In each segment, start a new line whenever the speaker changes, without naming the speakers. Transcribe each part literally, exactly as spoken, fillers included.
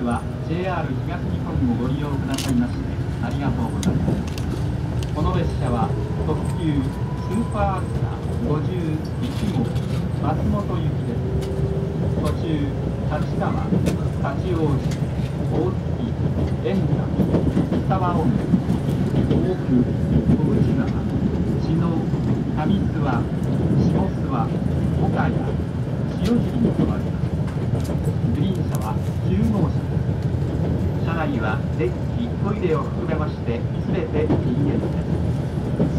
は ジェイアール 東日本をご利用くださいましてありがとうございます。この列車は特急スーパーアルトラごじゅういちごう松本行きです。途中立川、八王子、大月、円山、三沢温泉、大久、小淵沢、茅野、上諏訪、下諏訪、岡谷、塩尻に停まります。グリーン車はきゅうごうしゃです。車内はデッキ、トイレを含めましてすべて禁煙です。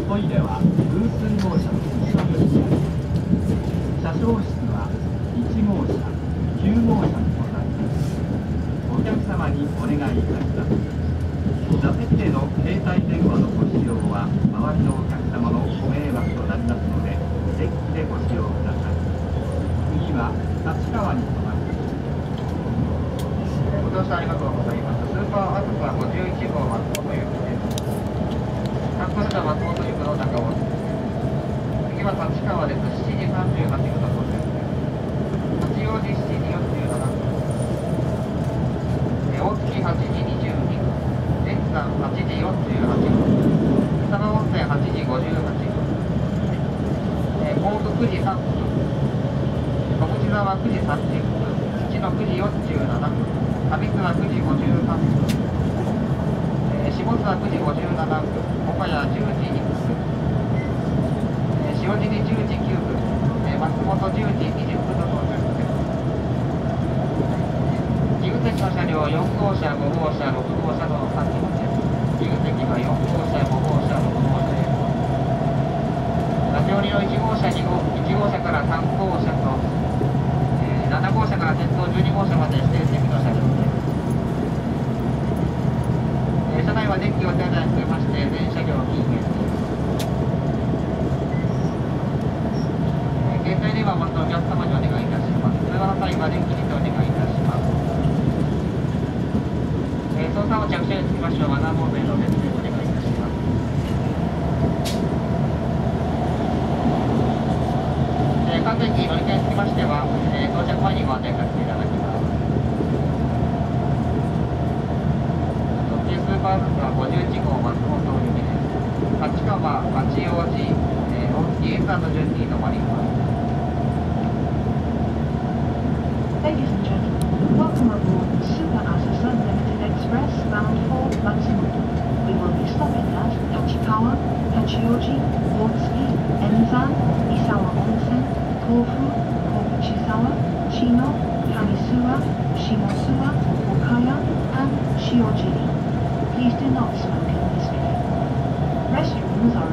トイレは偶数号車の後ろにあります。車掌室はいちごうしゃ、きゅうごうしゃにございます。お客様にお願いいたします。座席での携帯電話のご使用は周りのお客様のご迷惑となりますので、デッキでご使用ください。次は立川に停まります。ご乗車ありがとうございます。スーパーアルファごじゅういちごう松本行きです。それでは松本行きの中を次は立川です。しちじさんじゅうはちふんの到着です。八王子しちじよんじゅうななふん、大月はちじにじゅうにふん、円山はちじよんじゅうはちふん、三沢温泉はちじごじゅうはちふん、甲府くじさんぷん、小淵沢くじさんじゅっぷん、土のくじよんじゅうななふん、上諏訪くじごじゅうさんぷん、下諏訪くじごじゅうななふん、岡谷じゅうじにふん、塩尻じゅうじきゅうふん、松本じゅうじにじゅっぷんの到着です。自由席の車両よんごうしゃ、ごごうしゃ、ろくごうしゃのさんじゅんです。自由席はよんごうしゃ、ごごうしゃ、ろくごうしゃです。ラジオリのいちごうしゃ、にごう、いちごうしゃからさんごうしゃと、えー、ななごうしゃから先頭じゅうにごうしゃまで指定席の車両です。えー、車内は電気を手洗いしてまして、全車両禁煙です。携帯電話を持つお客様にお願いいたします。通話の際は電気にてお願いいたします。えー、操作を着車につきましてはマナーモードへの設定をお願いいたします。えー、各駅乗り換えにつきましては、えー、到着前にご案内させていただきます。特急スーパーアルファごじゅういちごう松本行きです。立川、八王子、えー、大月、円山の順に停まります。
Ladies and gentlemen, welcome aboard the Super Asasan Limited Express bound for Matsumoto. We will be stopping at Tachikawa, Hachioji, Otsuki, Enzan, Isawa Onsen, Kofu, Kobuchizawa, Chino, Kamisuwa, Shimosuwa, Okaya, and Shiojiri. Please do not smoke in this vehicle. Restrooms are